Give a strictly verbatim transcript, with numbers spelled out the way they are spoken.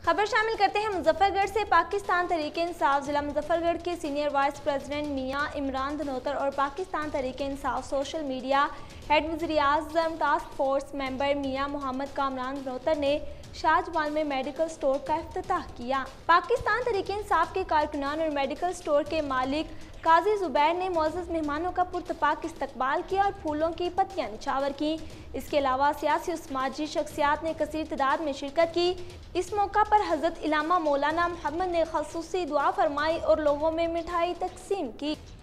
खबर शामिल करते हैं मुजफ्फरगढ़ से। पाकिस्तान तहरीक इंसाफ जिला मुजफ्फरगढ़ के सीनियर वाइस प्रेसिडेंट मियां इमरान धनोतर और Pakistan Tehreek Insaf social media head वज़ीर आज़म टास्क फोर्स मेंबर मियां मोहम्मद कामरान धनोतर ने शाहजवाल में मेडिकल स्टोर का इफ्तिताह किया। पाकिस्तान तहरीक इंसाफ के कारकुनान और मेडिकल स्टोर के मालिक काजी जुबैर ने मोअज़्ज़ज़ मेहमानों का पुरतपाक इस्तकबाल किया और फूलों की पत्तियां निछावर की। इसके अलावा सियासी और समाजी शख्सियात ने कसीर तादाद में शिरकत की। इस मौका पर हज़रत इलामा मौलाना मोहम्मद ने ख़ुसूसी दुआ फरमाई और लोगों में मिठाई तकसीम की।